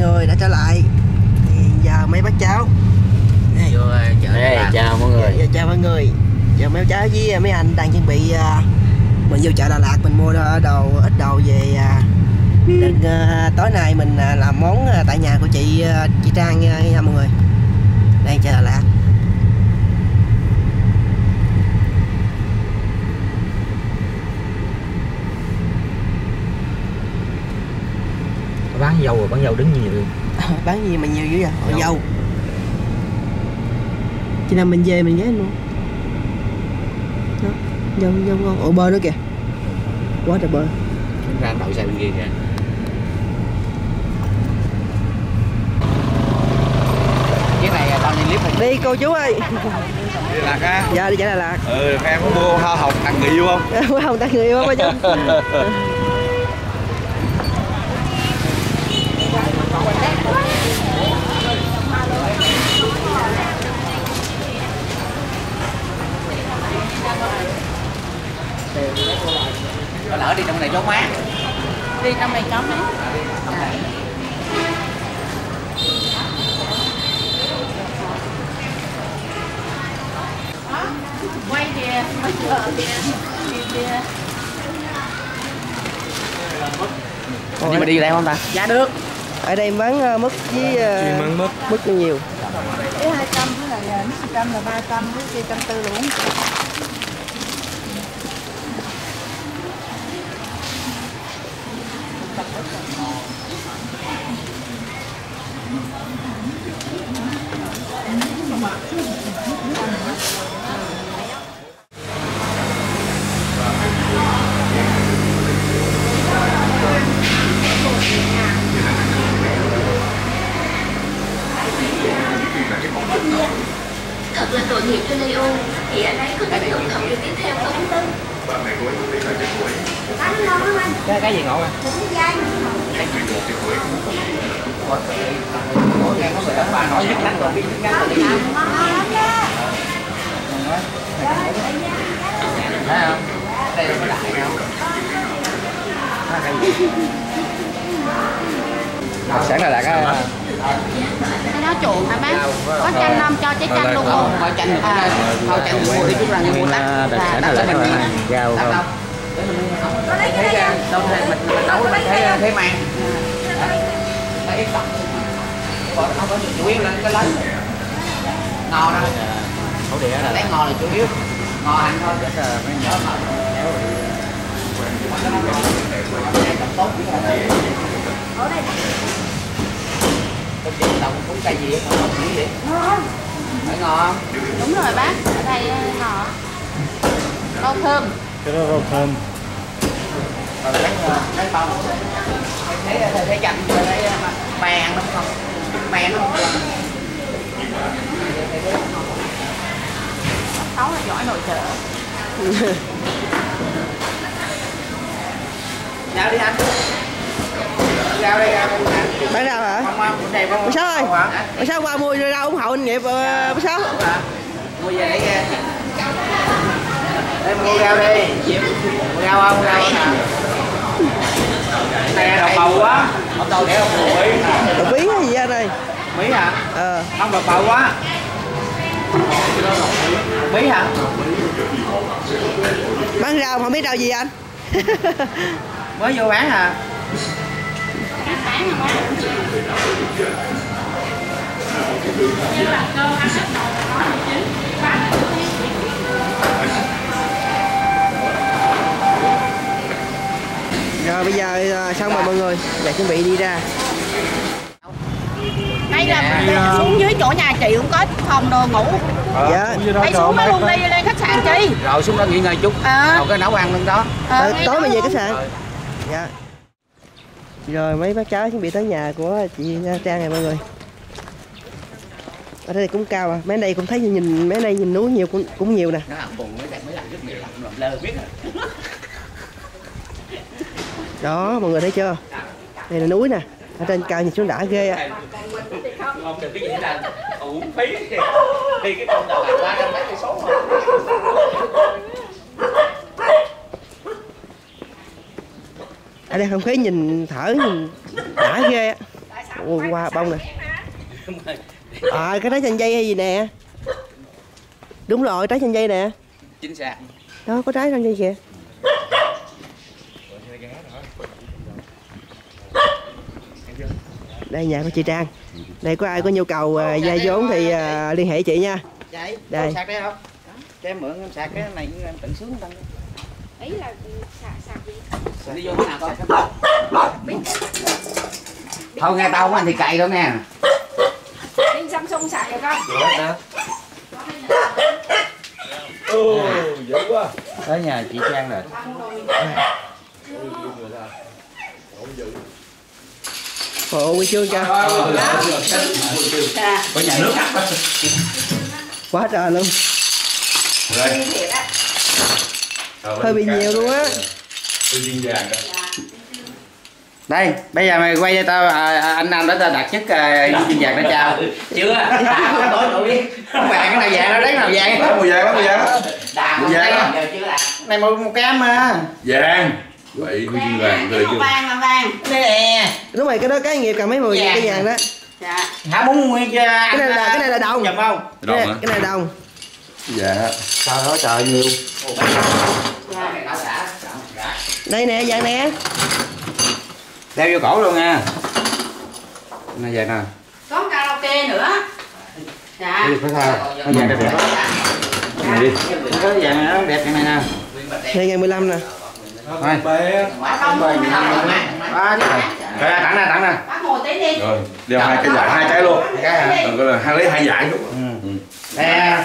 người đã trở lại. Thì giờ mấy bác cháu chào mọi người. Chào mọi người. Giờ mấy bác cháu với mấy anh đang chuẩn bị mình vô chợ Đà Lạt mình mua đồ ít đồ về tối nay mình làm món tại nhà của chị Trang nha mọi người. Đang chợ Đà Lạt. Bán dâu rồi, bán dâu đứng nhiều. Bán gì mà nhiều dữ vậy? Dâu. Khi nào mình về mình ghé luôn. Đó, dâu ngon. Ủa bơ nữa kìa. Quá trời bơ. Ra đậu xe bên kia kìa. Cái này tao đi clip này. Đi cô chú ơi. Đi Đà Lạt á? Dạ đi chợ Đà Lạt. Em có mua hoa hồng tặng người yêu không? Hoa hồng tặng người yêu không chú? Lỡ đi trong này chó mát. Đi trong này chó mát. Quay kìa, quay kìa. Nhưng mà đi đây không ta? Dạ được. Ở đây bán mứt với mứt nhiều. Cái 200 với lại 100 là 300 với kia 140 luôn. Thật là tội nghiệp cho Leo, thì anh ấy có thể tổng thống được tiếp theo không? Cái gì ngộ à? Bà nói nhất lắm rồi, biết nhất lắm rồi. Thấy không? Đây là có đại không? Đặc sản Đà Lạt á. Cái đó chuột hả bác? Có chanh không? Cho trái chanh luôn không? Có chanh được. Thôi chanh mua đi chút ra mua tắt. Đặc sản Đà Lạt là rau không? Thấy đâu mình nấu mình thấy mang. Thấy ít tặng. Không có chủ yếu là cái lấy. Ngò đâu. Khẩu địa là lấy ngò là chủ yếu. Ngò hành thôi. Rất là mấy nhớ mà. Tốt. Ở đây. Công ty đồng cũng cây gì mà không nghĩ vậy? Phải ngò không? Đúng rồi bác, ở đây ngò. Rau thơm. Cái đó rau thơm. Lấy bông. Thấy chanh thấy mè đúng không? Mè nó không? Cháu là giỏi nội trợ. Nào đi anh. Rau đây rau. Bán rau hả? Bác Sáu ơi, bác Sáu qua mua rau ủng hộ anh Nghiệp bác Sáu. Mua về lấy ra. Đây mua rau đi. Mua rau không? Rau hả? Này đậu bầu quá. Không đâu để không Mỹ. Đậu bí hay gì ra đây? Mỹ hả? Không đậu bầu quá. Mỹ hả? Bán rau không biết rau gì anh? Mới vô bán hả? Rồi bây giờ xong rồi mọi người, giờ chuẩn bị đi ra. Đây là xuống dưới chỗ nhà chị cũng có phòng đồ ngủ. Dạ. Đây xuống đó luôn, đi lên khách sạn chi. Rồi xuống đó nghỉ ngơi chút. Rồi cái nấu ăn luôn đó. Tối mình về khách sạn. Dạ. Rồi mấy bác cháu chuẩn bị tới nhà của chị Trang này mọi người. Ở đây cũng cao à, mấy đây cũng thấy nhìn mấy đây nhìn núi nhiều cũng nhiều nè. Nó làm buồn mấy làm rất nhiều làm lơ biết rồi. Đó mọi người thấy chưa? Đây là núi nè, ở trên cao nhìn xuống đã ghê á. Không được cái gì là uổng phí kìa. Đi cái con Đà Lạt 300 mấy cây số mà. Ở đây không khí nhìn thở nhìn đã ghê á. qua bông nè. Cái trái chanh dây hay gì nè. Đúng rồi, trái chanh dây nè. Chính xác. Đó, có trái chanh dây kìa. Đây nhà của chị Trang. Đây có ai có nhu cầu vay vốn thì liên hệ chị nha. Đây. Sạc đây không? Cho em mượn em sạc cái này em tự sướng tăng. Ý là sạc gì? Đi vô cái nào coi. Thôi nghe tao không anh thì cày đâu nghe. Đi Samsung sạc được không? Dữ quá. Tới nhà chị Trang rồi. Ồ, huy chương cho. Có nhà nước Quá trời luôn. Hơi bị nhiều luôn á. Đây, bây giờ mày quay cho tao anh Nam đó tao đặt chức viên vàng đó chào. Chưa? Không tối đủ đi. Không vàng cái nào vàng đó đấy nào vàng. Đó, màu vàng đó, màu vàng đó. Màu vàng đó. Này một cam mà. Vàng. Vậy huy chương vàng rồi chưa? Vàng là vàng. Đây nè. Đúng rồi, cái đó cái nghiệp cầm mấy 10 cái vàng đó. Dạ. Hả muốn nguyên cho Cái này là đồng. Nhầm không? Cái này là đồng. Dạ. Sao đó trời nhiều. Đây nè, vàng nè. Đeo vô cổ luôn nha. Này vàng nè. Có karaoke nữa. Dạ. Phải sao? Nó vàng đẹp đẹp. Này đi. Có vàng nó đẹp cái này nè. Đây ngày 15 nè. Thôi. Quả không có Tặng nè. bác ngồi tí đi. Rồi, đeo hai cái giải, hai cái luôn. Rồi lấy hai giải luôn. Nè.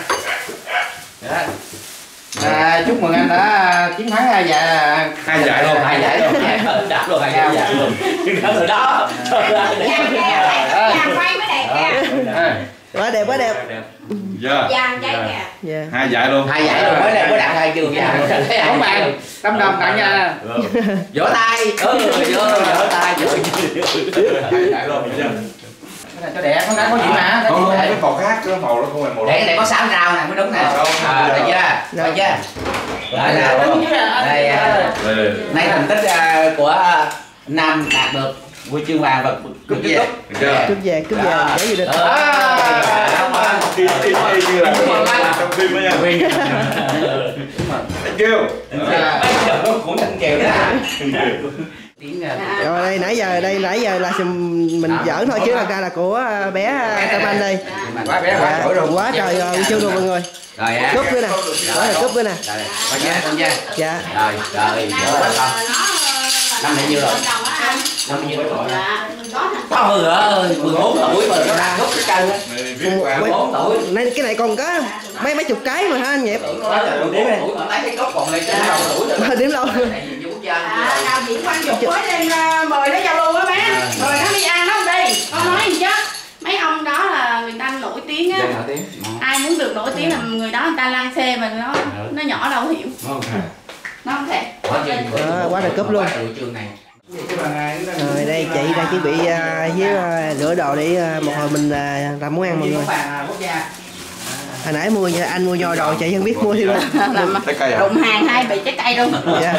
Chúc mừng anh đã chiến thắng hai giải luôn. Hai giải luôn. Đạp luôn hai giải luôn. Chiến thắng rồi đó. Vàng quay mới đẹp kìa. Quá đẹp, quá đẹp. Vàng cháy kìa. Hai giải luôn. Hai giải rồi mới đẹp mới đặt hai trường vàng. Không bạn, 100 đồng tặng nha. Vỗ tay. Vỗ tay. Hai giải luôn. Cái này cho đẹp, không có gì mà. Không, cái màu khác, cái màu nó không phải màu đó. Để có 6 rau nè mới đúng nè. Được chưa? Được chưa? Đây, nay thành tích của Nam đạt được huy chương vàng và cúp về. Cúp vàng để gì được. Như là trong phim đó nha. Anh kêu. Cũng thanh kèo đó. Rồi đây nãy giờ là mình giỡn thôi chứ thật ra là của bé Tâm Anh đây. Quá trời rồi, chưa luôn mọi người. Cúp nữa nè. Đó là cúp nữa nè. Dạ. Rồi, năm này nhiêu rồi? Năm nhiêu rồi? Trời ơi, 14 tuổi mà nó ra cúp cái cân á. 14 tuổi. Cái này còn có mấy chục cái mà ha anh Nhịp. Điểm lâu. Đạo diễn Quang Dục mới lên mời nó giao lưu á má. Mời nó đi ăn nó không đi. Con nói gì chứ. Mấy ông đó là người ta nổi tiếng á. Ai muốn được nổi tiếng là người đó người ta lang xe mà nó nhỏ đâu hiểu. Nó không thể. Quá là cúp luôn. Rồi đây chị đang chuẩn bị với rửa đồ để một hồi mình làm món ăn mọi người. Hồi nãy anh mua nho rồi chị không biết mua thêm luôn. Đụng hàng hai bị trái cây luôn. Dạ.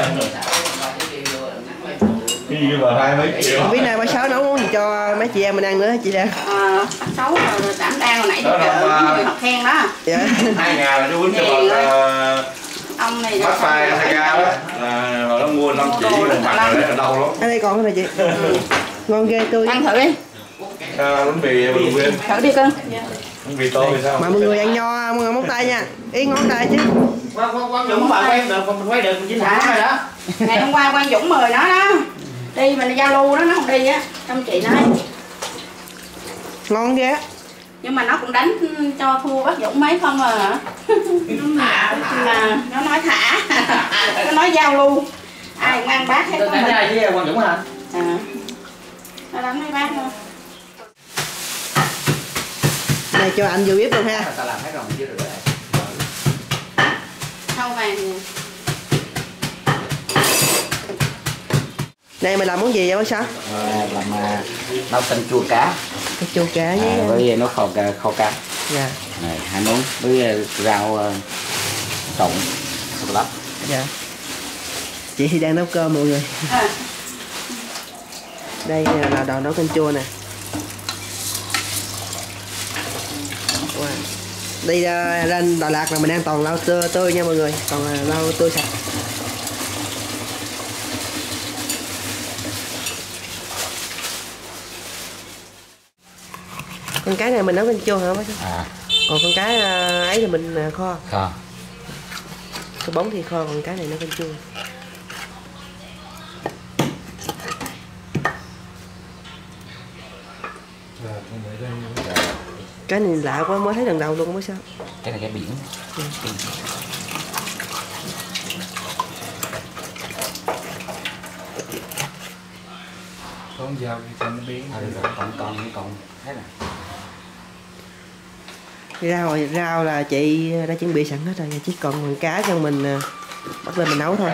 Không biết nay bác Sáu nấu món gì cho mấy chị em mình ăn nữa chị Trang? Xấu rồi đảm đang hồi nãy đi chợ người học khen đó. Dạ. 2 ngàn là chú quýnh cho bà Ông này bắt tay thay ra đó. Hồi đó mua 5 chỉ mình mặc ở đâu lắm. Ở đây còn cái này chị. Ngon ghê tươi. Ăn thử đi. Bánh mì mình quên. Thử đi cưng. Bánh mì tô thì sao? Mà mọi người ăn nho móng tay nha. Ý ngón tay chứ. Quang Dũng mà quay được, mình quay được mình chính thẳng rồi đó. Ngày hôm qua Quang Dũng mời nó đó. Đi mình giao lưu đó nó không đi á. Trong chị nói. Ngon ghê. Nhưng mà nó cũng đánh cho thua bác Dũng mấy không à. Mà nó nói thả. Nó nói giao lưu. Ai cũng ăn bác hết con mình. Với Quang Dũng hả? Nó đánh mấy bác thôi. Này cho anh vô bếp luôn ha. Tao làm hết rồi chưa được. Thau vàng nè. Này mày làm món gì vậy bác Sáu? Làm nấu canh chua cá. Cái chua cá với nó kho cá. Dạ. Này, 2 món với rau trộn sô lắc. Dạ. Chị thì đang nấu cơm mọi người. Đây là đồ nấu canh chua nè. Đi lên Đà Lạt là mình ăn toàn rau tươi nha mọi người, còn rau tươi sạch. Con cái này mình nấu canh chua hả bác? Còn con cái ấy thì mình kho. Cái bóng thì kho, còn cái này nấu canh chua. Cái này lạ quá, mới thấy lần đầu luôn, không biết sao. Cái này cái biển. Con dao thì thành biến. Còn thế này. Rau là chị đã chuẩn bị sẵn hết rồi, chỉ còn cá cho mình bắt lên mình nấu thôi.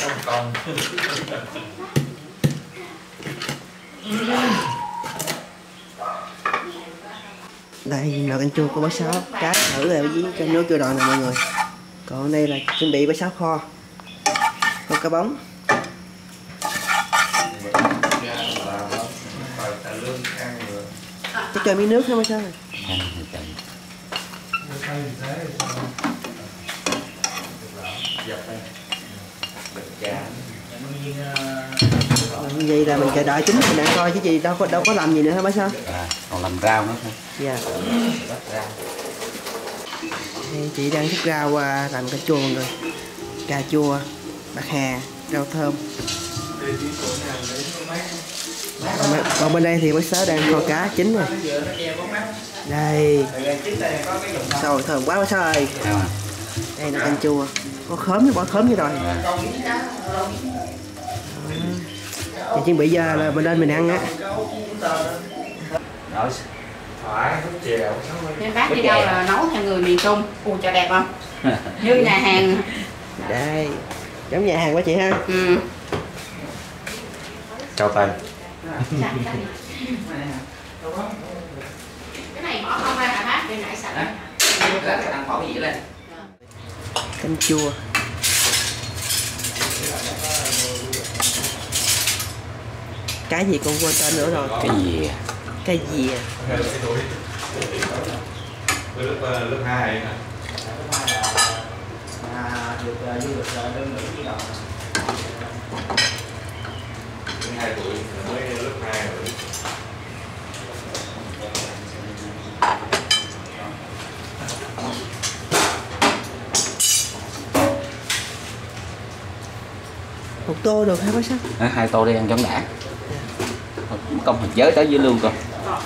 Đây nồi canh chua của bác Sáu, cá thử rồi với canh nước chua đòn nè mọi người. Còn đây là chuẩn bị bác Sáu kho cá bóng. Chắc cho miếng nước nữa bác Sáu rồi. Vậy là mình chờ đợi chín mình ăn coi chứ gì đâu có làm gì nữa hả bác Sáu? Còn làm rau nữa thôi. Dạ. Đây, chị đang thức rau làm cà chua mọi người. Cà chua, bạc hà, rau thơm. Còn bên đây thì bác Sáu đang kho cá chín rồi. Đây. Rồi thơm quá bác Sáu ơi. Đây là canh chua. Có khóm, bỏ khóm vô rồi. Chị chuẩn bị giờ là mình lên mình ăn á. Nên bác đi đâu là nấu theo người miền Trung. Ui cho đẹp không? Như nhà hàng. Đây. Giống nhà hàng của chị ha. Chào tay. Cái này bỏ không ra hả bác? Để nãy sạch. Ăn bỏ cái gì lên. Canh chua. Cái gì con quên tên nữa rồi. Cái gì? Cái gì? Lớp 2 nè. Được du lịch đơn nữ với đầu. 2 tuổi mới lớp 2 rồi. Một tô được hả bác Sáu? 2 tô đi ăn cho đã. Công hình giới tới dưới luôn coi.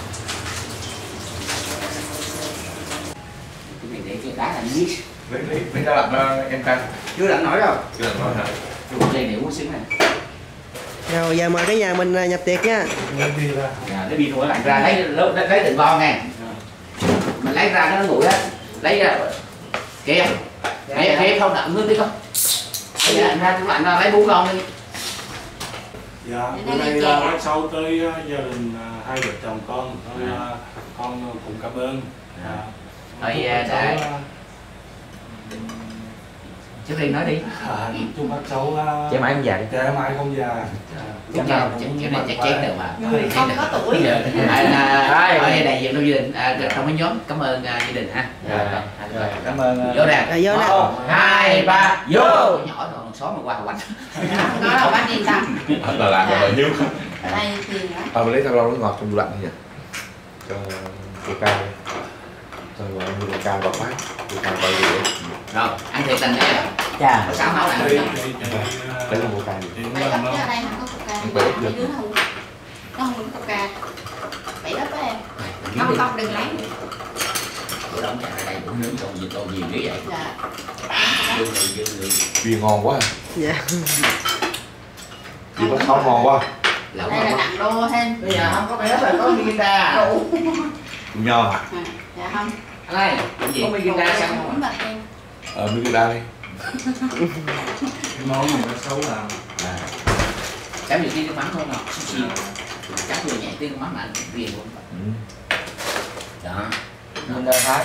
Cái này để cái đá là miếng. Lấy ra làm em canh. Chưa đặng nổi đâu. Chưa làm nổi hả? Dùng dây điệu xíu này. Rồi giờ mời cả nhà mình nhập tiệc nha. Lấy bia thổi lại ra lấy từng con nghe. Mình lấy ra nó nguội á. Lấy ra. Kìa. Kìa không đậm hơn đi con. Ra tủ lạnh lấy 4 con đi. Dạ, bữa nay bác Sáu tới gia đình hai vợ chồng con cùng cảm ơn. Rồi trước tiên nói đi. Chúc bác Sáu Trẻ mãi không già đi. trẻ mãi không già. Cái này chắc chén được mà. Người không có tuổi. Ở đây đại diện trong gia đình, trong cái nhóm cảm ơn gia đình ha. Cảm ơn. Vô nè. Vô nè. 1, 2, 3, vô. Nhỏ rồi xóm mà qua quạnh. Đó là bác yên tâm. Ở Đà Lạt là bao nhiêu? Ở đây thì đó. Mình lấy theo rau nước ngọt trong tủ lạnh vậy. Cho cô cao. Rồi mua đồ cao bọc mát. Cô cao bao nhiêu? Rồi, ăn thiệt tình đấy. Chà, sao nấu lại. Đấy là cô cao. Bảy lớp chứ ở đây không có cục ca. Ở dưới nó không có cục ca. 7 lớp đó em. Không đừng lấy. Bữa đóng chả ở đây cũng nướng còn gì nhiều như vậy. Dạ. Bia ngon quá. Dạ. Bia bác Sáu ngon quá. Đây là nặng đô thêm. Bây giờ không có bé là có guitar. Đủ. Nho hả? Dạ không. Ở đây, có mấy guitar xong Cũng bật em. Mấy guitar đi. Cái món này bác Sáu làm. Chấm nhiều tiếng mắm thôi ngọt xíu. Chắc vừa nhảy tiếng mắm mà ăn riêng luôn. Đó. Mình đã thấy.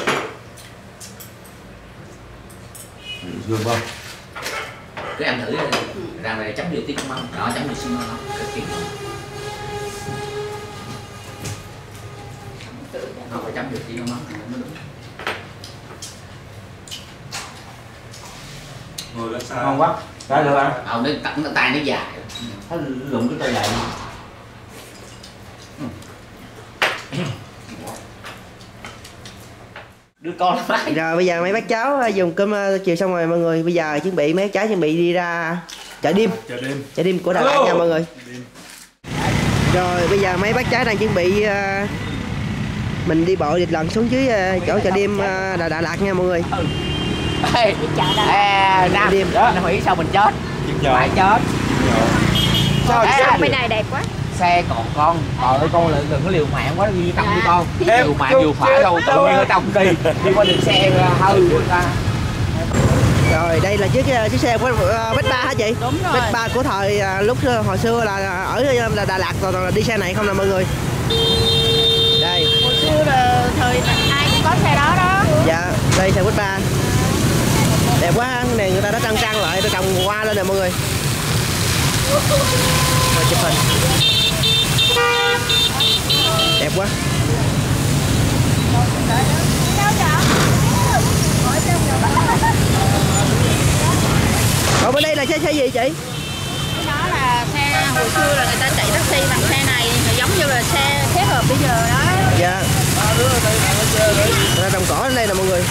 Dương không? Cứ ăn thử ra này chấm nhiều tiếng mắm. Đó, chấm nhiều xương ngon. Cực kỳ ngon. Không phải chấm được chỉ có mắm mới đúng. Ngồi lên sao? Ngon quá. Ra được ăn. Nó cẳng cái tay nó dài. Nó lụng cái tay dài. Đứa con nó phải. Rồi bây giờ mấy bác cháu dùng cơm chiều xong rồi mọi người. Bây giờ chuẩn bị mấy bác cháu chuẩn bị đi ra chợ đêm. Chợ đêm của Đà Lạt nha mọi người. Rồi bây giờ mấy bác cháu đang chuẩn bị mình đi bộ dịch lần xuống dưới chỗ chợ đêm Đà Lạt nha mọi người. Ê, Nam đêm nó nghĩ sao mình chết? Phải chết. Sao bên này đẹp quá. Xe còn con, trời ơi con đừng có liều mạng quá đi trong đi con. Liều mạng liều phải đâu, tự nhiên ở trong đi qua đường xe hư người ta. Rồi đây là chiếc xe của Vespa hả chị? Đúng rồi. Vespa của thời lúc hồi xưa là ở Đà Lạt rồi đi xe này không nè mọi người. Đây. Hồi xưa là thời ai cũng có xe đó đó. Dạ, đây xe Vespa. Đẹp quá, cái này người ta đã trang lại, tôi trồng hoa lên nè mọi người. Rồi chụp hình. Đẹp quá. Còn bên đây là xe gì chị? Cái đó là xe hồi xưa là người ta chạy taxi bằng xe này, giống như là xe kết hợp bây giờ đó. Dạ. Người ta trồng cỏ lên đây nè mọi người.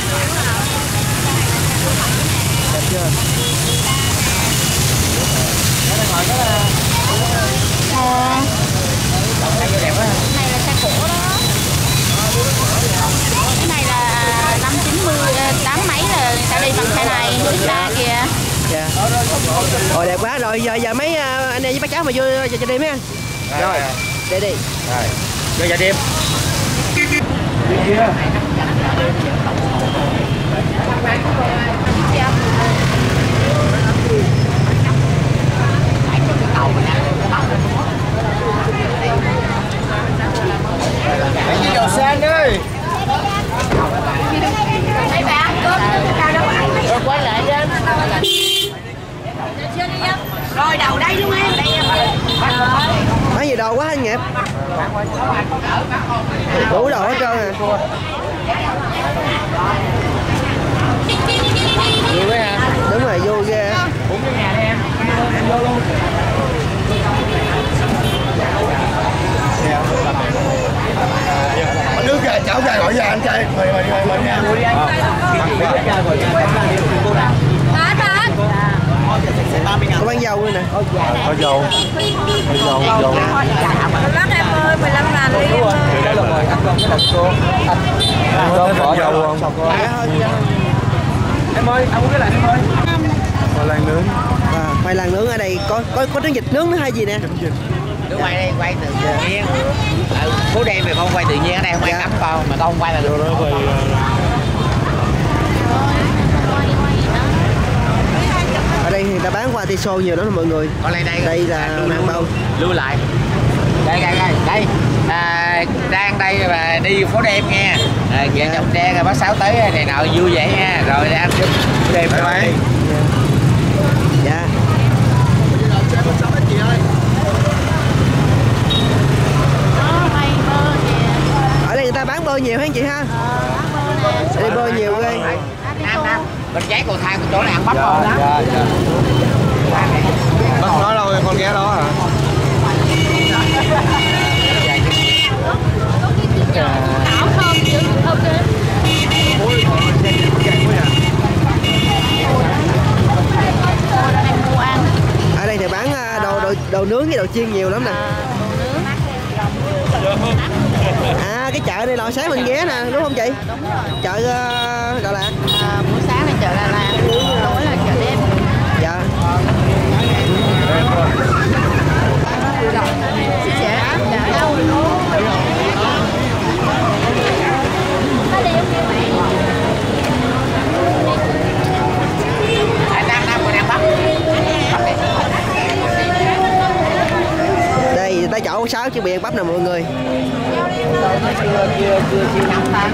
Đẹp chưa? Cái này là xe cũ đó. Cái này là năm 90, 8 mấy là người ta đi bằng xe này, Vespa kìa. Dạ. Rồi đẹp quá rồi, giờ mấy anh em với bác cháu mà vô chợ đêm mấy anh. Rồi, đi đi. Rồi. Vô chợ đêm. Đi kia. Hãy đi đầu sen ơi. Mấy bạn cơm cao đâu ăn. Rồi quay lại đi anh. Rồi đầu đây luôn em. Đây em. Nói gì đồ quá anh Nghiệp. Đủ đồ hết trơn à. Vui quá ha. Đúng rồi, vô ghê. Uống cái nhà đi em vô luôn. Nước ra chảo ra gọi ra anh trai. Mời nha. Có bán dâu nữa nè. Có dầu. Dầu. Lát em ơi, 15 ngàn đi em ơi. Đây là mời ăn con cái lần cô. Có bỏ dầu không? Em ơi, ăn uống cái này em ơi. Khoai lang nướng. Khoai lang nướng ở đây có trứng vịt nướng nữa hay gì nè? Cứ quay đây, quay tự nhiên. Phố đêm thì con quay tự nhiên, ở đây không ai cấm con, mà con không quay là được. Ở đây thì người ta bán qua Tiso nhiều lắm mọi người. Con lên đây. Đây là màn bông. Lưu lại. Đây. Đang đây và đi phố đêm nha. Vợ chồng Trang rồi bác Sáu tới này nọ vui vẻ nha. Rồi ăn phố đêm rồi bạn. Dạ. Ở đây người ta bán bơ nhiều hả anh chị ha? Ở đây bơ nhiều ghê. Nam. Bên trái cầu thang chỗ này ăn bắp ngon lắm. Bác nói đâu con ghé đó hả? Đảo thơm chứ, thơm chứ. Ở đây thì bán đồ nướng với đồ chiên nhiều lắm nè. À cái chợ này là sáng mình ghé nè đúng không chị? Đúng rồi. Chợ Đà Lạt. Buổi sáng là chợ Đà Lạt, tối là chợ đêm. Dạ. Đây tới chỗ 6 chiếc biển bắp nè mọi người. Chưa nóng ta.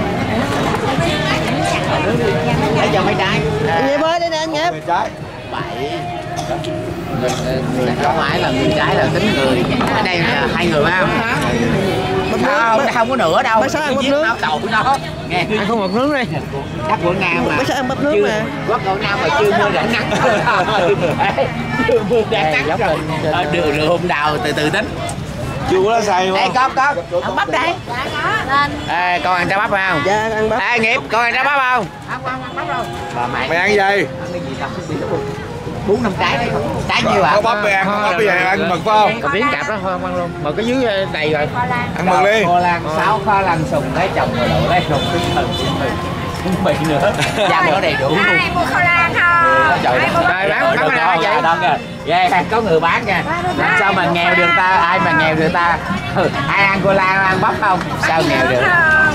Lấy cho mấy trái. Anh Nghiệp ơi, đây nè anh Nghiệp. Trái. 7. Không phải là người trái là tính người. Ở đây là 2 người phải không? Không có nữa đâu. Bác Sáu ăn bắp nước. Đầu của nó. Nghe. Ăn không một nước đi. Chắc Quảng Nam mà. Bác Sáu ăn bắp nước mà. Quốc Quảng Nam mà chưa mưa rải nắng. Chưa mưa rải nắng rồi. Đường hôm đào từ từ tính. Chưa có lá xay Đây không? có. Ăn bắp đây. Ê, con ăn trái bắp không? Dạ ăn bắp. Ê Nghiệp, con ăn trái bắp không? Ăn bắp đâu. Bà mày Mày ăn gì? ăn cái gì tao không biết đâu. 4-5 trái đấy. Trái nhiêu ạ? Có bắp mày ăn, bắp bây giờ ăn mực phải không? Có miếng cạp đó thôi ăn luôn. Mà cái dưới đầy rồi. Ăn mực đi. Kho lan 6 kho lan sùng lấy chồng rồi đậu lấy sùng tinh thần không bị nữa. Dăm nó đầy đủ luôn. Ai mua khoai lang không? Trời bán cái nào vậy? Ghê, có người bán nha. Làm sao mà nghèo được ta? Ai mà nghèo được ta? Ai ăn khoai lang ăn bắp không? Sao nghèo được?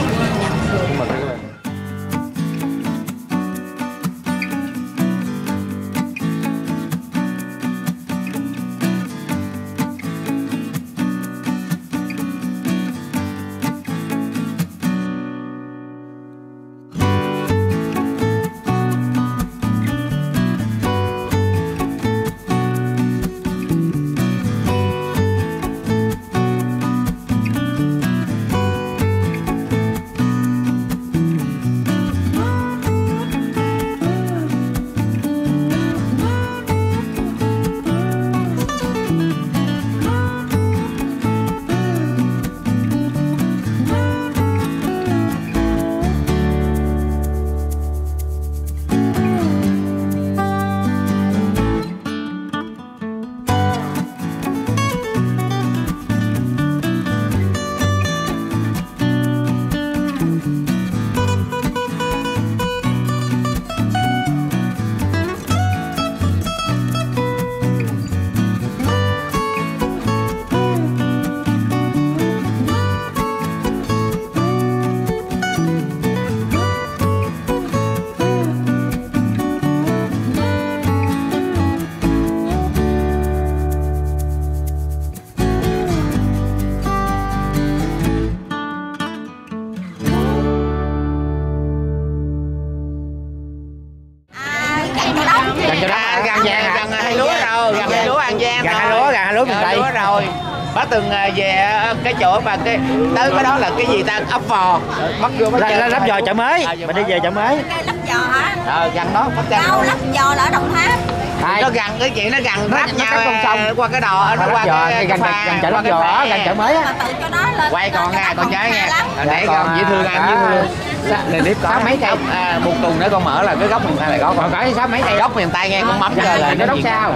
Gần hai lúa rồi, gần hai lúa An Giang rồi. Gần hai lúa rồi. Bác từng về cái chỗ mà cái tới cái đó là cái gì ta, ấp vò. Bắt vô bắt Là lắp giò chợ mới. Mình đi về chợ mới. Lắp giò hả? Gần đó bắt chân. Đâu lắp giò là ở Đồng Tháp. Nó gần cái chuyện nó gần ráp nhau qua cái đò nó qua cái gần chợ lắp giò gần chợ mới á. Mà tự cho nó lên. Quay con nha, con trái nha. Để con dễ thương em dễ thương. Này clip có mấy cây một tuần nữa con mở là cái góc miền Tây này có còn có 6 mấy cây góc miền Tây nghe con mắm rồi là nó đốc sao.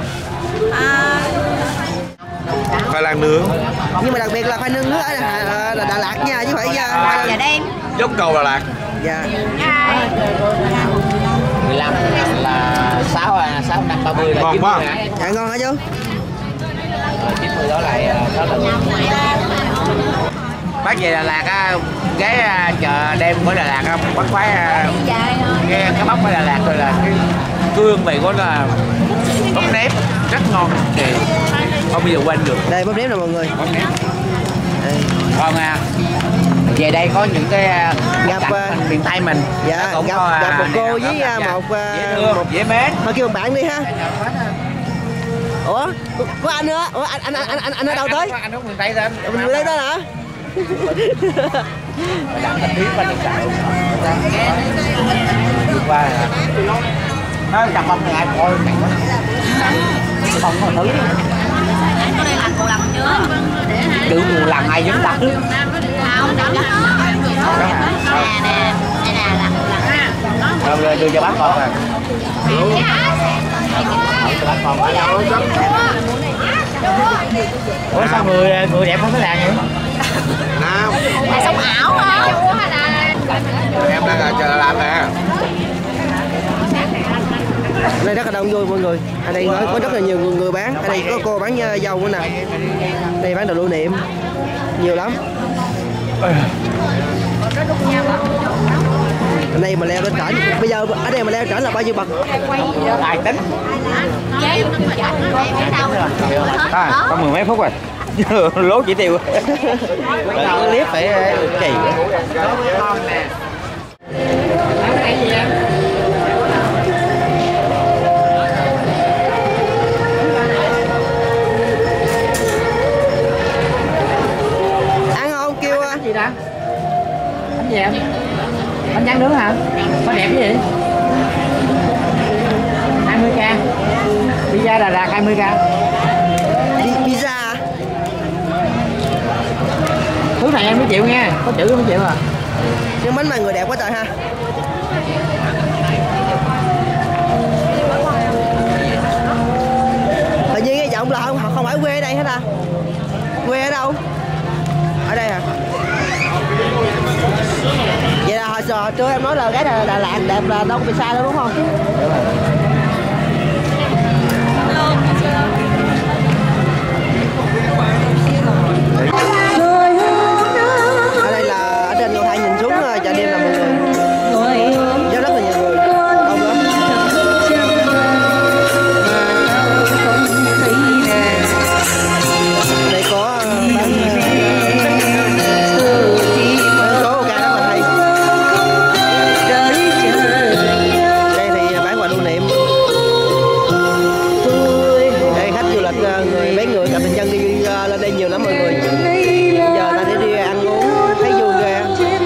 Khoai lang nướng. Nhưng mà đặc biệt là khoai nướng nước ở Đà Lạt nha chứ phải Dạ đem. Dốc cầu Đà Lạt. Dạ. 15 là 6 năm 30 là 90 hả? Dạ ngon hả chú? 90 đó là bác về Đà Lạt á, cái chợ đêm của Đà Lạt á, bác khoái cái bắp ở Đà Lạt rồi là cái hương vị của nó là bắp nếp rất ngon thì không bao giờ quên được. Đây bắp nếp nè mọi người. Bắp nếp. Còn về đây có những cái gặp miền Tây mình. Dạ, gặp một cô với một dễ mến. thôi kêu bạn đi ha. Ủa có anh nữa? Ủa anh ở đâu tới? Anh ở miền Tây thôi. Mình đây đó hả? Làm thành thiết bên chợ qua nói chặt bông này ai coi mày quá không có thứ tự mùa lần ai giống ta rồi đưa cho bác con rồi cho bác con ủa sao người đẹp không có làm vậy Nam. Là sống ảo hả? Em đang ở chợ Đà Lạt nè. Ở đây rất là đông vui mọi người. Ở đây có rất là nhiều người bán. Ở đây có cô bán dầu nữa nè. Đây bán đồ lưu niệm nhiều lắm. Ở đây mà leo lên trển bây giờ ở đây mà leo trển là bao nhiêu bậc? ai tính có 10 mấy phút rồi lố chỉ tiêu clip phải kỳ hả? Có đẹp cái gì? 20k. Pizza Đà Lạt 20k. Pizza. Thứ này em mới chịu nha, có chữ em mới chịu à. Nhưng bánh mà người đẹp quá trời ha. Tự nhiên cái giọng là không phải quê ở đây hết à? Quê ở đâu? Ở đây hả? Vậy là hồi trước em nói là cái Đà Lạt đẹp là đâu có bị sai đâu đúng không? Ở đây là ở trên cầu thang nhìn xuống chợ đêm là mọi người rất là nhiều người, đông lắm. Đây có bán số ca rất là hay. Đây thì bán quà lưu niệm. Đây khách du lịch người mấy người cặp tình nhân đi lên đây nhiều lắm mọi người. Giờ ta để đi ăn uống thấy vui ghê.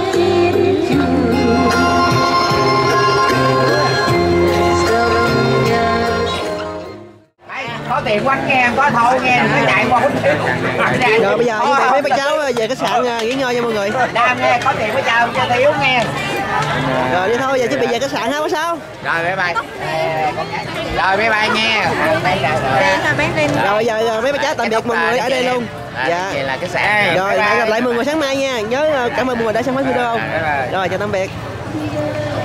Có tiền quánh nghe, có thâu nghe, đừng có chạy qua quýnh thiếu. Rồi bây giờ như vậy mấy cháu về khách sạn nghỉ ngơi nha mọi người. Đam nghe, có tiền với chào cho thiếu nghe. Rồi đi thôi, giờ chuẩn bị về khách sạn ha, có sao? Rồi bye bye. Rồi bye bye nghe. Rồi giờ mấy cháu tạm biệt mọi người ở đây luôn. Dạ. Vậy là cái sẽ. Rồi hẹn gặp lại mọi người sáng mai nha. Nhớ cảm ơn mọi người đã xem hết video. Rồi chào tạm biệt.